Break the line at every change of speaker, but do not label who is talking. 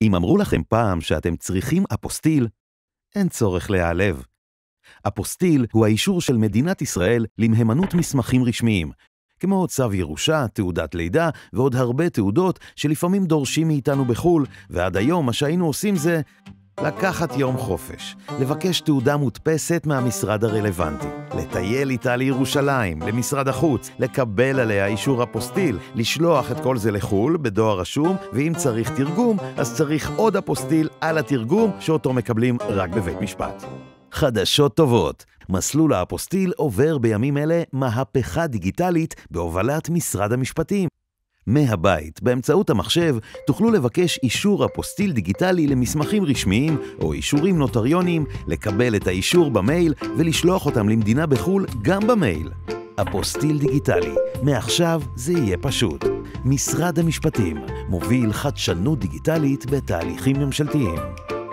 אם אמרו לכם פעם שאתם צריכים אפוסטיל, אין צורך להיעלב. אפוסטיל הוא האישור של מדינת ישראל למהימנות מסמכים רשמיים, כמו צו ירושה, תעודת לידה ועוד הרבה תעודות שלפעמים דורשים מאיתנו בחול, ועד היום מה שהיינו עושים זה לקחת יום חופש, לבקש תעודה מודפסת מהמשרד הרלוונטי, לטייל איתה לירושלים, למשרד החוץ, לקבל עליה אישור אפוסטיל, לשלוח את כל זה לחול בדואר רשום, ואם צריך תרגום, אז צריך עוד אפוסטיל על התרגום שאותו מקבלים רק בבית משפט. חדשות טובות, מסלול האפוסטיל עובר בימים אלה מהפכה דיגיטלית בהובלת משרד המשפטים. מהבית, באמצעות המחשב, תוכלו לבקש אישור אפוסטיל דיגיטלי למסמכים רשמיים או אישורים נוטריוניים, לקבל את האישור במייל ולשלוח אותם למדינה בחול גם במייל. אפוסטיל דיגיטלי, מעכשיו זה יהיה פשוט. משרד המשפטים מוביל חדשנות דיגיטלית בתהליכים ממשלתיים.